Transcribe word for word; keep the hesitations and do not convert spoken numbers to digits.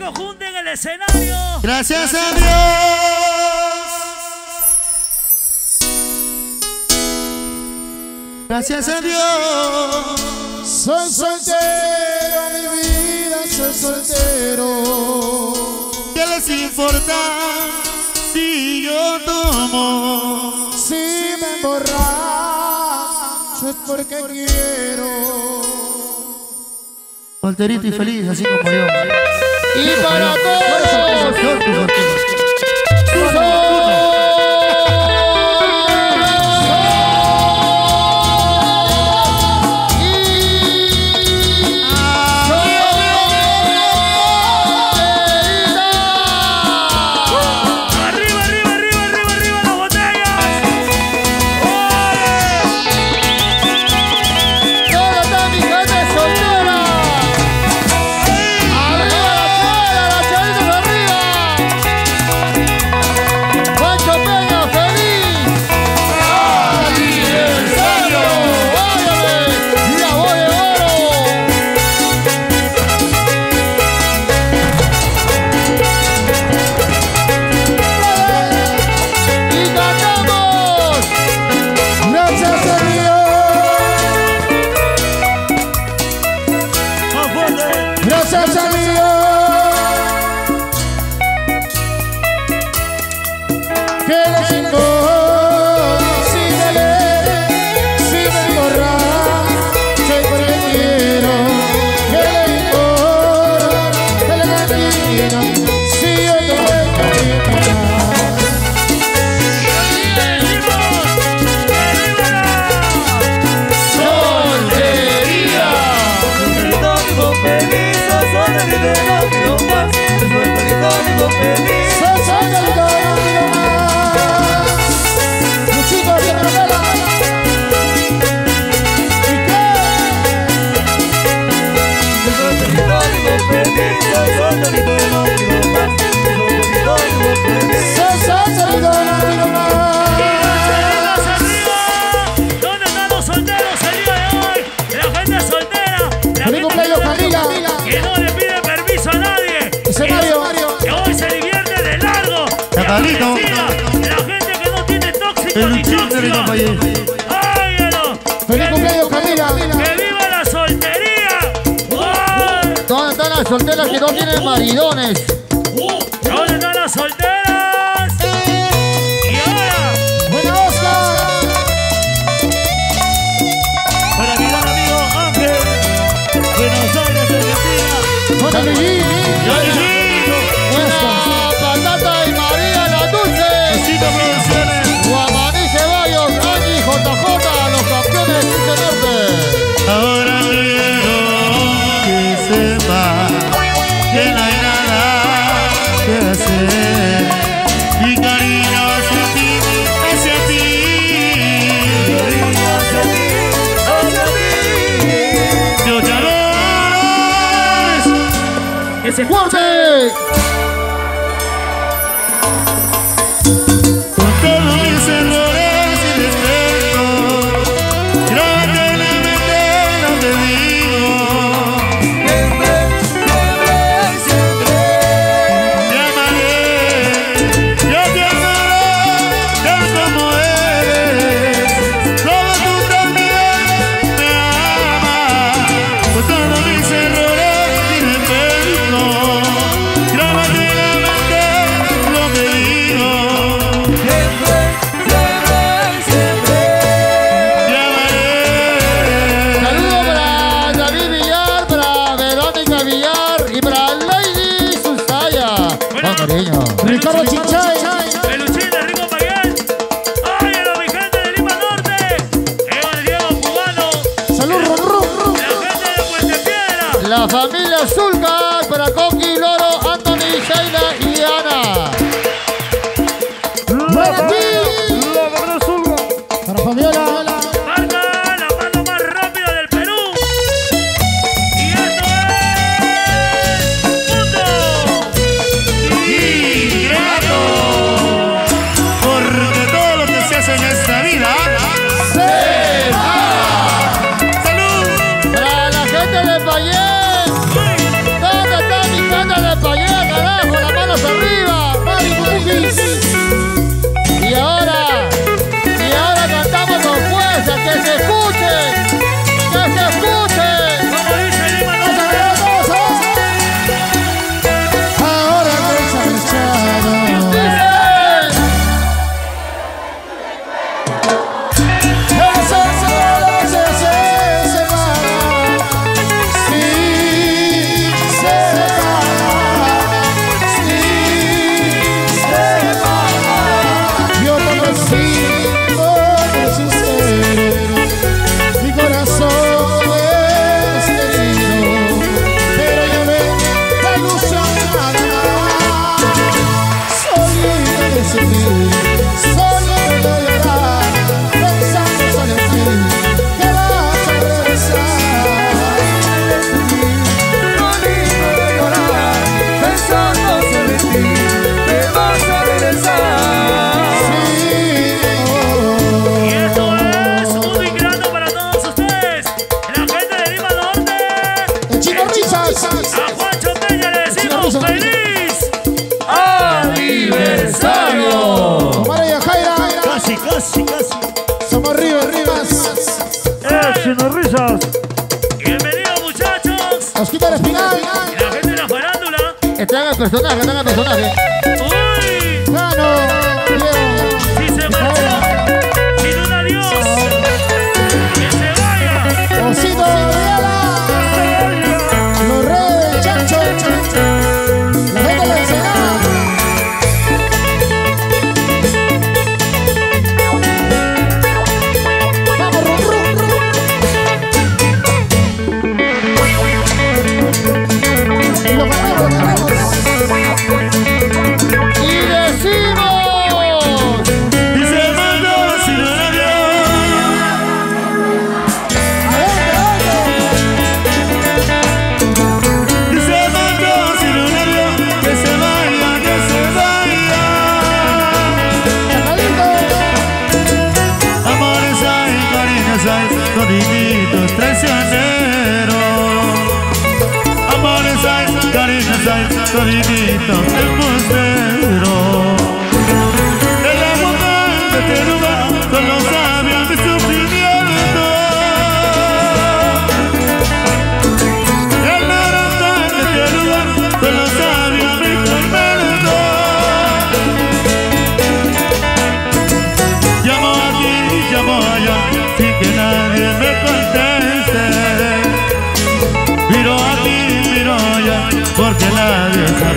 todos juntos en el escenario. Gracias a Dios. Gracias a Dios. Soy soltero, mi vida, soy soltero. ¿Qué les importa si yo tomo? Si me emborracho es porque quiero. Solterito y feliz, así como yo. Y para todos. Gracias a Dios, que le chingó, si me lee, si me emborracho y porque quiero, que le importa, que le camino, si yo te voy a caminar. ¿Dónde están los solteros el día de hoy? La gente soltera, la gente que no le pide permiso a nadie, Ese que, Mario. que hoy se divierte de largo, La Carlito. la gente que no tiene tóxico El ni luchín de mi tóxico. compañero. ¡Óyelo! Feliz cumpleaños, Camila. ¡Que viva la soltería! ¡Ay! ¿Dónde están las solteras que no tienen maridones? ¿Dónde están las solteras? Y ahora, Buena Oscar. para mi gran amigo Ángel, Buenos Aires, Argentina. Buena Luigi. Buena Patata y María la Dulce. Cita Producciones. Guamaní Ceballos, Angie, J J, los campeones de norte. Ahora quiero que sepa que no hay nada que hacer. Mi cariño hacia ti, hacia ti. Yo te adoro. Ese ¡Fuerte! Con todos mis errores y defectos, creo que la mente no te digo. Te amaré, yo te amaré, tal como eres. Como tú también me amas. Con todos mis errores y defectos, creo que la mente no te digo. Saludos para David Villar, para Verónica Villar y para Lady Susaya. Con cariño. Ricardo Chinchay. Peluchín de Rico Paguel. ¡Óyelo, mi gente de Lima Norte! ¡Eva Diego Cubano! Salud, rum, rum, rum. ¡La gente de Puente Piedra! La familia Zulca, para Coqui, Loro, Anthony, Sheila y Ana. Para ti. Para Fabiola. Marca la mano más rápida del Perú. Y esto es... ¡Punto! Y grato, porque todo lo que se hace en esta vida Se ¡salud! Para la gente de Valle. ¿Dónde está mi gente de haciendo risas. Bienvenidos, muchachos. Osquita al final. Y la gente de la farándula. Este haga el personaje, este haga el personaje. Uy. Mano, Diego. Si se marcha, sin un adiós, que se vaya. Osito Viala. Los reyes del chancho. La gente de la Ensenada. Vamos, rum, rum, rum. Y lo ganamos, lo ganamos. Y decimos. Y se mandó sin un adiós. Y se mandó sin un adiós. Que se vaya, que se vaya. Amores hay, cariños hay, todititos traicioneros. Amores hay, cariños hay, todititos embusteros. El amor de este lugar solo sabe a mi sufrimiento. El naranja de este lugar solo sabe a mi tormento. Llamo aquí, llamo allá, sin que nadie me conteste. Miro aquí, miro allá, porque nadie sabe.